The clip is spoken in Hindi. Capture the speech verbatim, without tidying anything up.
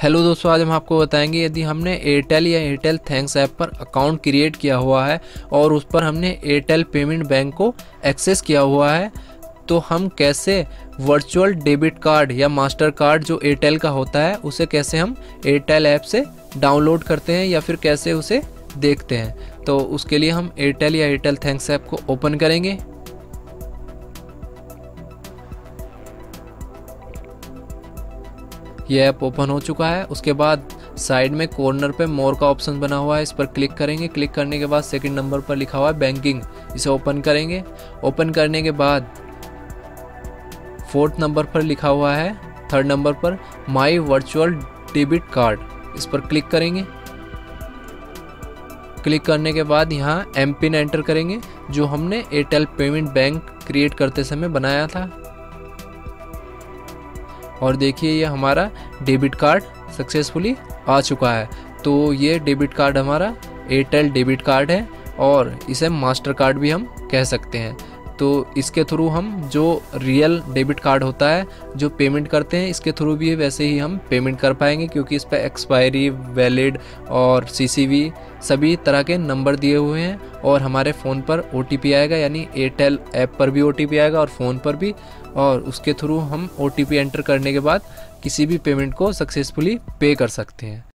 हेलो दोस्तों, आज हम आपको बताएंगे यदि हमने एयरटेल या एयरटेल थैंक्स ऐप पर अकाउंट क्रिएट किया हुआ है और उस पर हमने एयरटेल पेमेंट बैंक को एक्सेस किया हुआ है तो हम कैसे वर्चुअल डेबिट कार्ड या मास्टर कार्ड जो एयरटेल का होता है उसे कैसे हम एयरटेल ऐप से डाउनलोड करते हैं या फिर कैसे उसे देखते हैं। तो उसके लिए हम एयरटेल या एयरटेल थैंक्स ऐप को ओपन करेंगे। ये ऐप ओपन हो चुका है। उसके बाद साइड में कॉर्नर पे मोर का ऑप्शन बना हुआ है, इस पर क्लिक करेंगे। क्लिक करने के बाद सेकंड नंबर पर लिखा हुआ है बैंकिंग, इसे ओपन करेंगे। ओपन करने के बाद फोर्थ नंबर पर लिखा हुआ है, थर्ड नंबर पर माई वर्चुअल डेबिट कार्ड, इस पर क्लिक करेंगे। क्लिक करने के बाद यहाँ एम पिन एंटर करेंगे जो हमने एयरटेल पेमेंट बैंक क्रिएट करते समय बनाया था। और देखिए ये हमारा डेबिट कार्ड सक्सेसफुली आ चुका है। तो ये डेबिट कार्ड हमारा एयरटेल डेबिट कार्ड है और इसे मास्टर कार्ड भी हम कह सकते हैं। तो इसके थ्रू हम जो रियल डेबिट कार्ड होता है जो पेमेंट करते हैं, इसके थ्रू भी वैसे ही हम पेमेंट कर पाएंगे क्योंकि इस पर एक्सपायरी, वैलिड और सीसीवी सभी तरह के नंबर दिए हुए हैं। और हमारे फ़ोन पर ओटीपी आएगा, यानी एयरटेल ऐप पर भी ओटीपी आएगा और फ़ोन पर भी, और उसके थ्रू हम ओटीपी एंटर करने के बाद किसी भी पेमेंट को सक्सेसफुली पे कर सकते हैं।